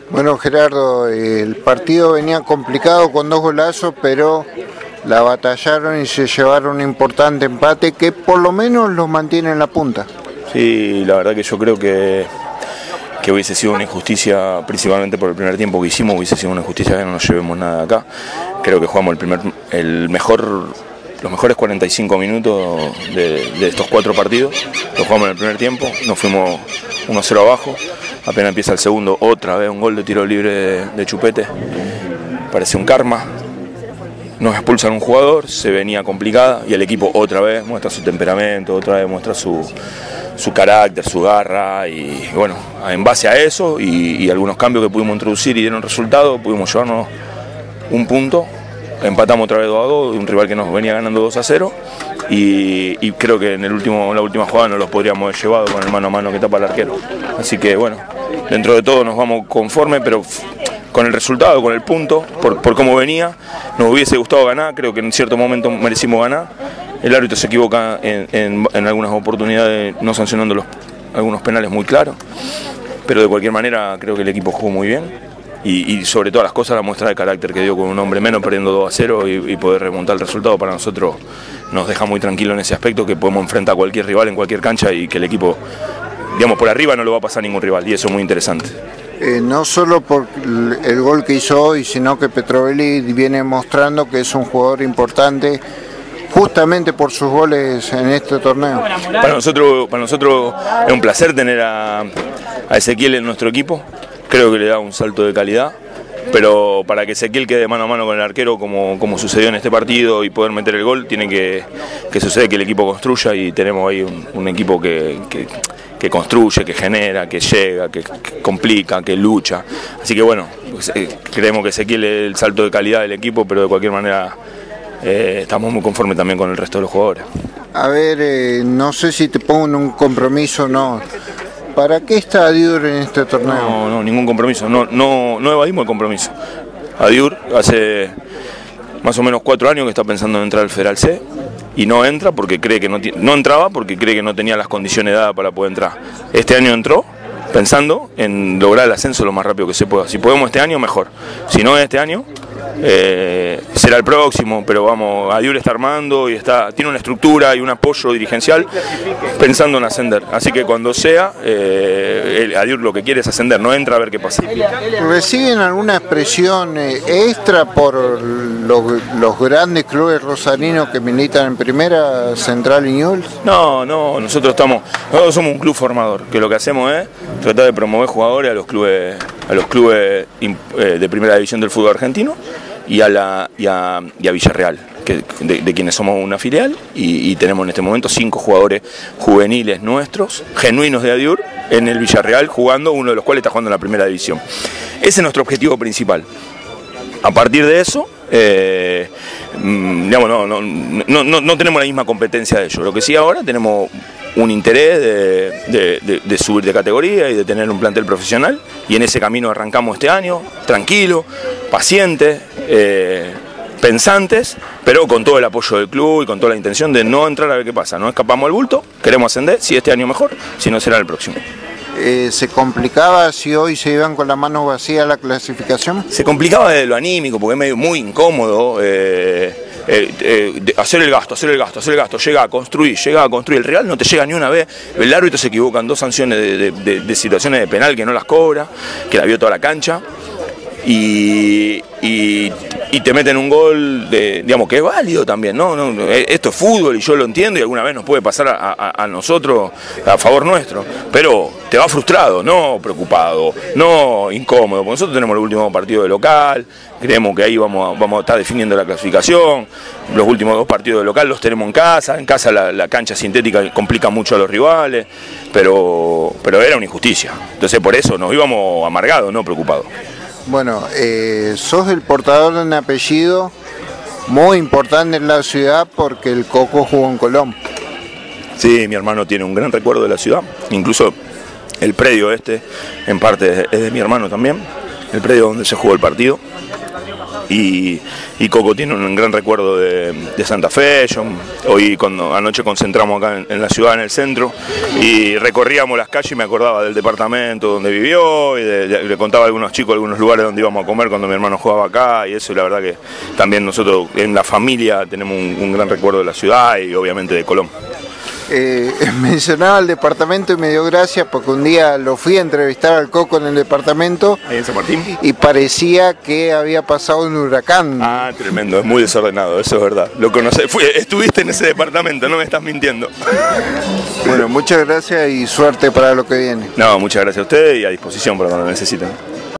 Bueno, Gerardo, el partido venía complicado con 2 golazos, pero la batallaron y se llevaron un importante empate que por lo menos los mantiene en la punta. Sí, la verdad que yo creo que hubiese sido una injusticia, principalmente por el primer tiempo que hicimos, hubiese sido una injusticia que no nos llevemos nada de acá. Creo que jugamos los mejores 45 minutos de estos 4 partidos, los jugamos en el primer tiempo, nos fuimos 1-0 abajo, apenas empieza el segundo, otra vez un gol de tiro libre de Chupete, parece un karma, nos expulsan un jugador, se venía complicada y el equipo otra vez muestra su temperamento, otra vez muestra su carácter, su garra y bueno, en base a eso y algunos cambios que pudimos introducir y dieron resultado, pudimos llevarnos un punto. Empatamos otra vez 2-2, un rival que nos venía ganando 2-0 y creo que en la última jugada no los podríamos haber llevado con el mano a mano que tapa el arquero. Así que bueno, dentro de todo nos vamos conformes, pero con el resultado, con el punto, por cómo venía, nos hubiese gustado ganar, creo que en cierto momento merecimos ganar. El árbitro se equivoca en algunas oportunidades no sancionando algunos penales muy claros, pero de cualquier manera creo que el equipo jugó muy bien. Y sobre todas las cosas la muestra de carácter que dio con un hombre menos perdiendo 2-0 y poder remontar el resultado para nosotros nos deja muy tranquilo en ese aspecto, que podemos enfrentar a cualquier rival en cualquier cancha y que el equipo, digamos, por arriba no lo va a pasar ningún rival y eso es muy interesante. No solo por el gol que hizo hoy, sino que Petrovelli viene mostrando que es un jugador importante justamente por sus goles en este torneo. Para nosotros es un placer tener a Ezequiel en nuestro equipo. Creo que le da un salto de calidad, pero para que Ezequiel quede mano a mano con el arquero como sucedió en este partido y poder meter el gol, tiene que suceder que el equipo construya y tenemos ahí un equipo que construye, que genera, que llega, que complica, que lucha. Así que bueno, pues, creemos que Ezequiel es el salto de calidad del equipo, pero de cualquier manera estamos muy conformes también con el resto de los jugadores. A ver, no sé si te pongo en un compromiso o no. ¿Para qué está Adiur en este torneo? No, ningún compromiso, no evadimos el compromiso. Adiur hace más o menos 4 años que está pensando en entrar al Federal C y no entra porque cree que no entraba porque cree que no tenía las condiciones dadas para poder entrar. Este año entró pensando en lograr el ascenso lo más rápido que se pueda. Si podemos este año, mejor. Si no este año, será el próximo, pero vamos, Adiur está armando y tiene una estructura y un apoyo dirigencial pensando en ascender, así que cuando sea, Adiur lo que quiere es ascender, no entra a ver qué pasa. ¿Reciben alguna expresión extra por los grandes clubes rosarinos que militan en Primera, Central y Newell's? No, nosotros somos un club formador, que lo que hacemos es tratar de promover jugadores a los clubes de Primera División del fútbol argentino y a Villarreal, de quienes somos una filial y tenemos en este momento 5 jugadores juveniles nuestros, genuinos de Adiur, en el Villarreal jugando, uno de los cuales está jugando en la Primera División. Ese es nuestro objetivo principal. A partir de eso, digamos, no tenemos la misma competencia de ellos. Lo que sí ahora tenemos un interés de subir de categoría y de tener un plantel profesional y en ese camino arrancamos este año, tranquilo, pacientes, pensantes, pero con todo el apoyo del club y con toda la intención de no entrar a ver qué pasa. No escapamos al bulto, queremos ascender, si este año mejor, si no será el próximo. ¿Se complicaba si hoy se iban con las manos vacías a la clasificación? Se complicaba desde lo anímico, porque es medio muy incómodo hacer el gasto, llega a construir, el Real no te llega ni una vez, el árbitro se equivoca en 2 sanciones de situaciones de penal que no las cobra, que la vio toda la cancha, y te meten un gol, digamos, que es válido también, ¿no? Esto es fútbol y yo lo entiendo y alguna vez nos puede pasar a nosotros a favor nuestro, pero te va frustrado, no preocupado, no incómodo, porque nosotros tenemos el último partido de local, creemos que ahí vamos a estar definiendo la clasificación, los últimos 2 partidos de local los tenemos en casa la cancha sintética complica mucho a los rivales, pero era una injusticia, entonces por eso nos íbamos amargados, no preocupados. Bueno, sos el portador de un apellido muy importante en la ciudad porque el Coco jugó en Colón. Sí, mi hermano tiene un gran recuerdo de la ciudad, incluso el predio en parte es de mi hermano también, el predio donde se jugó el partido. y Coco tiene un gran recuerdo de Santa Fe. Hoy anoche concentramos acá en la ciudad, en el centro, y recorríamos las calles y me acordaba del departamento donde vivió, y le contaba a algunos chicos algunos lugares donde íbamos a comer cuando mi hermano jugaba acá, y eso, y la verdad que también nosotros en la familia tenemos un gran recuerdo de la ciudad y obviamente de Colón. Mencionaba el departamento y me dio gracia porque un día lo fui a entrevistar al Coco en el departamento. ¿Ahí en San Martín? Y parecía que había pasado un huracán. Ah, tremendo, es muy desordenado, eso es verdad. Lo conocés, estuviste en ese departamento, no me estás mintiendo. Bueno, muchas gracias y suerte para lo que viene. No, muchas gracias a ustedes y a disposición para cuando necesiten.